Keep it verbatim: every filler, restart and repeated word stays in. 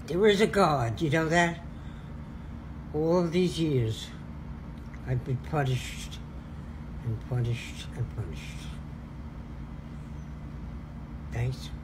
There is a God, you know that? All these years, I've been punished and punished and punished. Thanks.